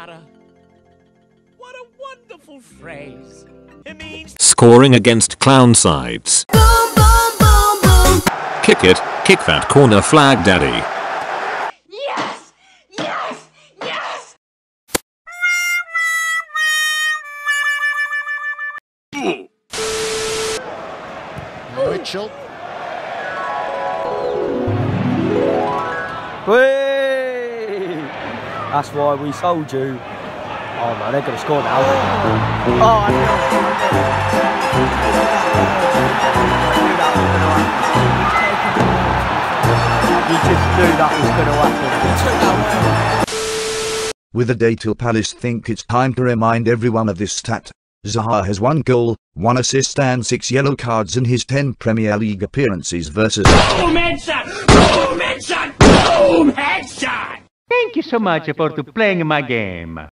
Zaha. What a wonderful phrase. It means Scoring against clown sides. Boom, boom, boom, boom. Kick it, kick that corner flag, daddy. Yes! Yes! Yes! Mitchell. Whee! That's why we sold you. Oh man, they're going to score now. Oh, I knew. You just knew that was going to happen. With the day till Palace think it's time to remind everyone of this stat. Zaha has 1 goal, 1 assist and 6 yellow cards in his 10 Premier League appearances versus... boom headshot! Boom headshot! Boom headshot! Thank you so much for playing my game.